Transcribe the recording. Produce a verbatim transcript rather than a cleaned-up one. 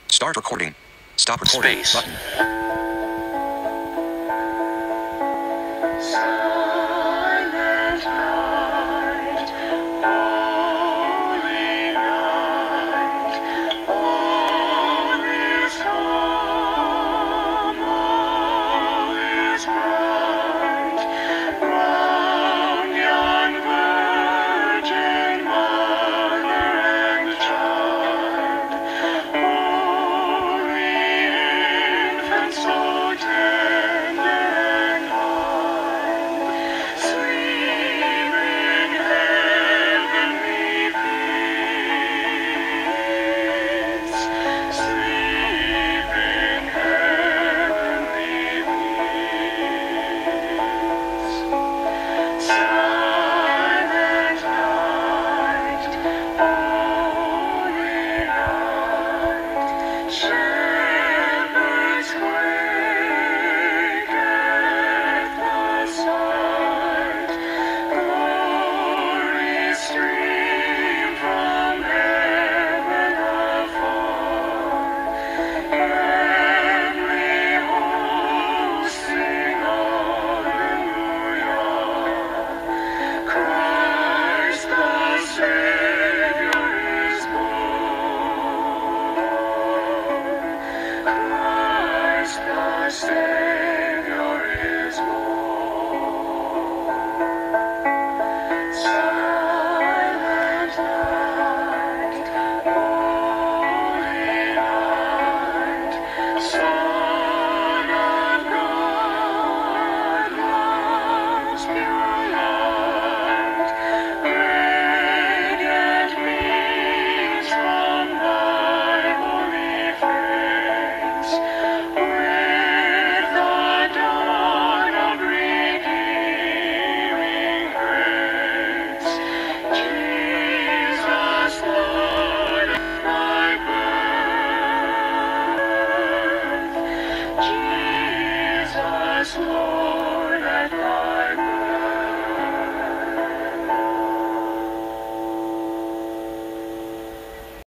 Start recording. Stop recording. Space. Button. Silent night, holy night, all is calm, all is bright. Round yon virgin mother and child, holy infant, so tender and mild, sleep in heavenly peace, sleep in heavenly peace. Silent night, holy night,